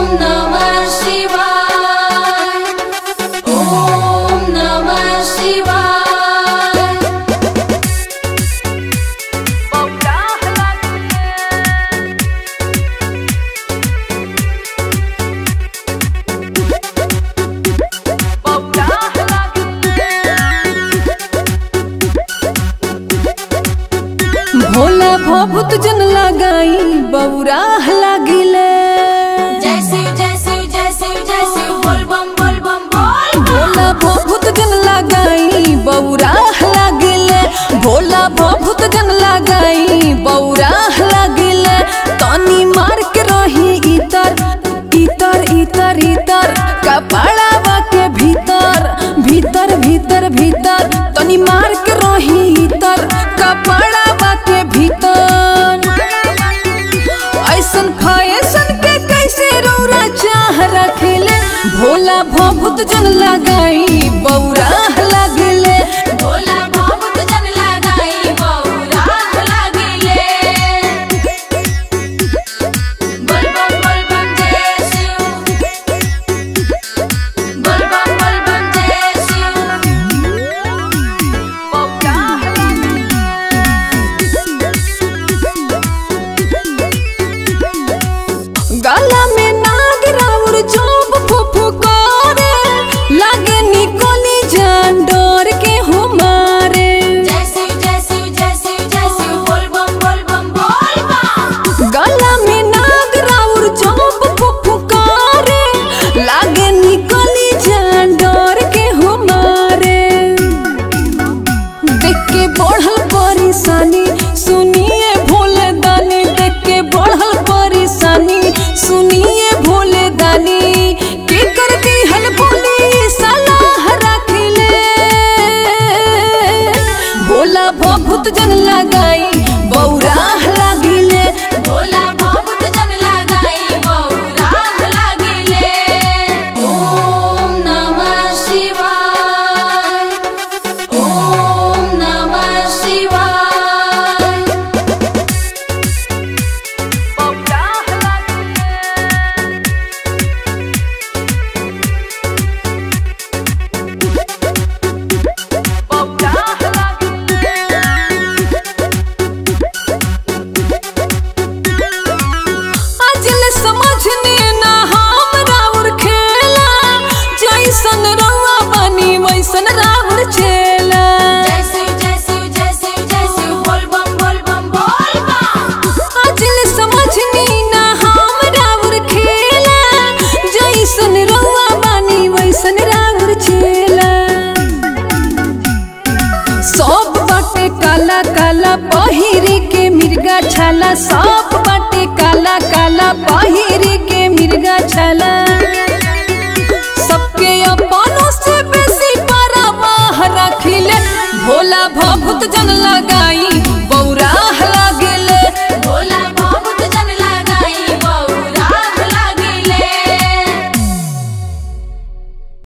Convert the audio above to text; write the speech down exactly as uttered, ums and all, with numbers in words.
नमः शिवाय, ओम नमः शिवाय। भोला भभूत जन लगाई बौरा लागिले। जय शिव जय शिव जय शिव जय शिव बोल बम बोल बम बोल। भोला भभूत जन लगाई बौरा लागिले। भोला भभूत जन लगाई बौरा लागिले। तनी मार के रही इतर इतर इतर इतर कपड़ावा के भीतर भीतर भीतर भीतर तनी मार के रही इतर कपड़ावा के भीतर। ऐसन फैशन के कैसे रौरा चाह रखिले। भोला भभूत जन लगाई बौरा लागिले। भोला भभूत जन लगाई बौरा लागिले। बोल बम बोल बम जय शिव, बोल बम बोल बम जय शिव। गला में नाग राउर जोब फुफुकारे लागे निकोली जान डोर के हो मारे। जय शिव जय शिव जय शिव जय शिव बोल बम बोल बम बोल बम। गला में नाग राउर जोब फुफुकारे लागे निकोली जान डोर के हो मारे। देख के बढ़ल परेशानी सुनिए भोले दानी। देख के बढ़ल परेशानी सुनिए भोले दानी। के कर दी हल बोली सलाह रखिले। भोला भभूत जन लगाई बौरा लागिले। भोला भभूत जन लगाई बौरा लागिले। ओम नमः शिवाय, ओम नमः शिवाय। अजल समझने ना हम राउर खेला। जैसन रउआ बनी वैसन राउर चेला। जय शिव जय शिव जय शिव जय शिव बोल बम बोल बम बोल बम। अजल समझनी ना हम राउर खेला। जैसन रउआ बनी वैसन राउर चेला। सब बाटे काला काला पहिरी के मिर्गा छाला। सब बाटे काला काला पहिरी के मिर्गा छाला।